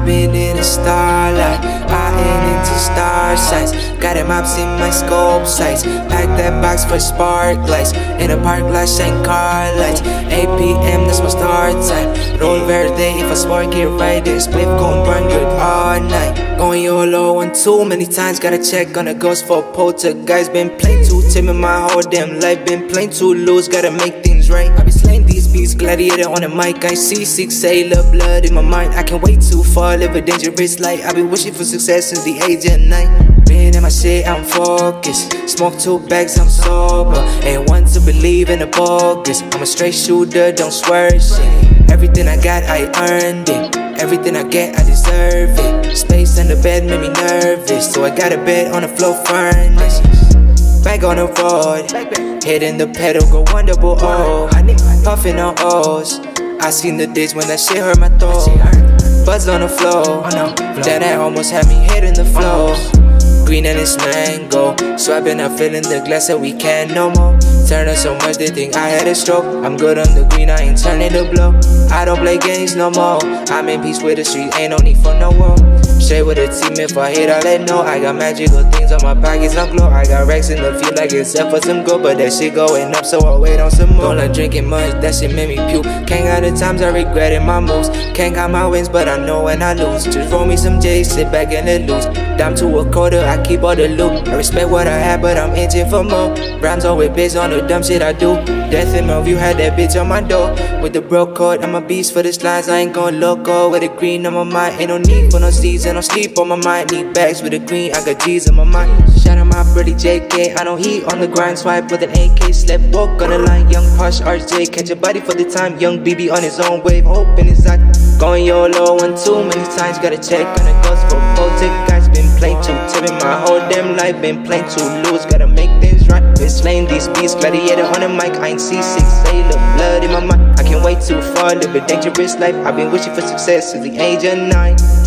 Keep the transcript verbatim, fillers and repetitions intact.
been in the starlight, eyeing into star sights. Got them ops in my scope sights. Pack that box for spark lights. In the park lights and car lights. eight P M that's my start time. Roll Verde if I spark it right. This split gon' burn good all night. Going YOLO one too many times. Gotta check on the ghost for poltergeist. Been playing too timid my whole damn life. Been playing too loose, gotta make things right. I be slaying these beats, gladiator on the mic. I see six sailor blood in my mind. I can't wait too far, live a dangerous life. I been wishing for success since the age of nine. Being in my shit, I'm focused. Smoke two bags, I'm sober. Ain't one to believe in the bogus. I'm a straight shooter, don't swerve shit. Everything I got, I earned it. Everything I get, I deserve it. Space on the bed made me nervous, so I got a bed on the floor furnace. Back on the road, hitting the pedal, go wonderful, oh. Puffing on O's. I seen the days when that shit hurt my throat. Buzz on the floor, then that almost had me hitting the floor. Green and it's mango, swiping up, filling the glass that we can't no more. Turn up so much they think I had a stroke. I'm good on the green, I ain't turning to blow. I don't play games no more. I'm in peace with the street, ain't no need for no war. Straight with the team, if I hit I let know. I got magical things on my pockets, I'm glow. I got racks in the field like it's set for some gold, but that shit going up, so I wait on some more. Don't like drinking much, that shit made me puke. Can't got the times I regretted my moves. Can't got my wins, but I know when I lose. Just roll me some J's, sit back and let loose. Down to a quarter, I keep all the loot. I respect what I have, but I'm itching for more. Rhymes always based on the dumb shit I do. Death in my view, had that bitch on my door. With the broke cord, I'm a beast for the slides. I ain't going loco. With the green on my mind, ain't no need for no season. No sleep on my mind, need bags with the green. I got G's on my mind. Shout out my buddy J K. I don't heat on the grind, swipe with an A K. Slip walk on the line, young Posh R J. Catch a body for the time, young B B on his own wave. Hope in his eye. Going YOLO one too many times. Gotta check on the ghost for poltergeist. Been playing too timid my whole damn life. Been playing too loose, gotta make things right. Been slaying these beats, gladiator on the mic. I ain't C six, sailor blood in my mind. I can't wait too far, live a dangerous life. I've been wishing for success since the age of nine.